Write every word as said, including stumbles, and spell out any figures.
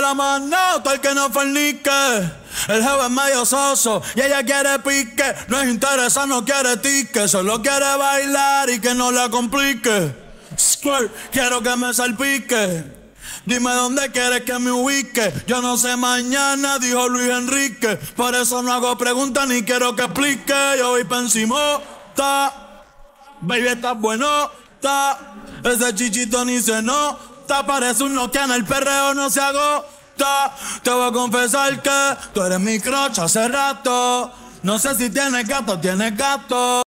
la mano, todo el que no fornique. El jefe es medio soso y ella quiere pique. No es interesa, no quiere tique. Solo quiere bailar y que no la complique. Squirt, quiero que me salpique. Dime dónde quieres que me ubique. Yo no sé mañana, dijo Luis Enrique. Por eso no hago preguntas ni quiero que explique. Yo voy pa' encimota. Baby, estás buenota. Ese chichito ni se nota. Parece un Nokia, en el perreo no se agota. Te voy a confesar que tú eres mi crush hace rato. No sé si tienes gato, tienes gato.